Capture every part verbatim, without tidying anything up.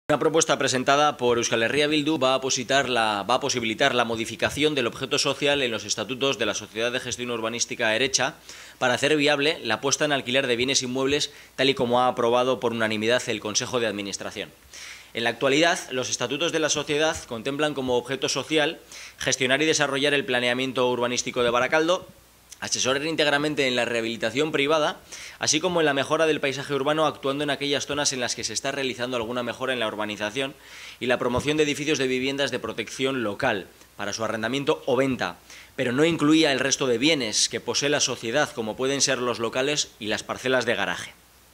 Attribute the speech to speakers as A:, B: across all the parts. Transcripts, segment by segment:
A: Una propuesta presentada por Euskal Herria Bildu va a, posibilitar la, va a posibilitar la modificación del objeto social en los estatutos de la Sociedad de Gestión Urbanística Erecha para hacer viable la puesta en alquiler de bienes inmuebles tal y como ha aprobado por unanimidad el Consejo de Administración. En la actualidad, los estatutos de la sociedad contemplan como objeto social gestionar y desarrollar el planeamiento urbanístico de Barakaldo, asesorar íntegramente en la rehabilitación privada, así como en la mejora del paisaje urbano, actuando en aquellas zonas en las que se está realizando alguna mejora en la urbanización, y la promoción de edificios de viviendas de protección local para su arrendamiento o venta, pero no incluía el resto de bienes que posee la sociedad, como pueden ser los locales y las parcelas de garaje.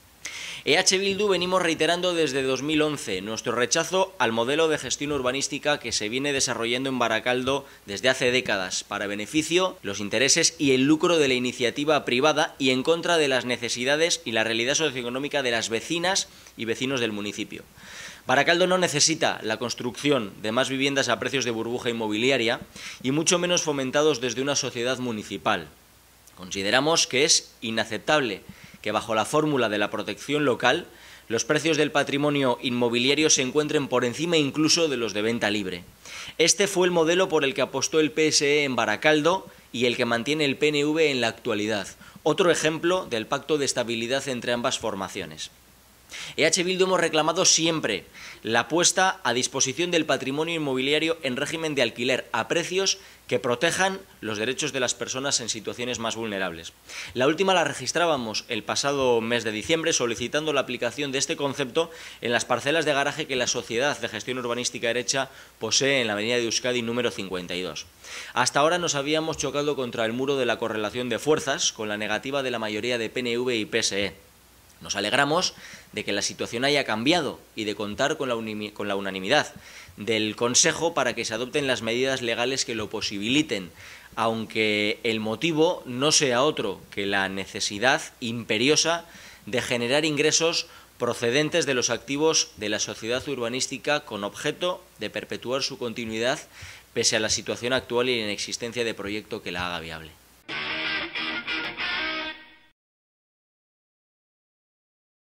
A: E H Bildu venimos reiterando desde dos mil once nuestro rechazo al modelo de gestión urbanística que se viene desarrollando en Barakaldo desde hace décadas para beneficio, los intereses y el lucro de la iniciativa privada y en contra de las necesidades y la realidad socioeconómica de las vecinas y vecinos del municipio. Barakaldo no necesita la construcción de más viviendas a precios de burbuja inmobiliaria y mucho menos fomentados desde una sociedad municipal. Consideramos que es inaceptable que bajo la fórmula de la protección local los precios del patrimonio inmobiliario se encuentren por encima incluso de los de venta libre. Este fue el modelo por el que apostó el P S E en Barakaldo y el que mantiene el P N V en la actualidad. Otro ejemplo del pacto de estabilidad entre ambas formaciones. E H Bildu hemos reclamado siempre la puesta a disposición del patrimonio inmobiliario en régimen de alquiler a precios que protejan los derechos de las personas en situaciones más vulnerables. La última la registrábamos el pasado mes de diciembre solicitando la aplicación de este concepto en las parcelas de garaje que la Sociedad de Gestión Urbanística Erecha posee en la avenida de Euskadi número cincuenta y dos. Hasta ahora nos habíamos chocado contra el muro de la correlación de fuerzas con la negativa de la mayoría de P N V y P S E. Nos alegramos de que la situación haya cambiado y de contar con la, con la unanimidad del Consejo para que se adopten las medidas legales que lo posibiliten, aunque el motivo no sea otro que la necesidad imperiosa de generar ingresos procedentes de los activos de la sociedad urbanística con objeto de perpetuar su continuidad pese a la situación actual y la inexistencia de proyecto que la haga viable.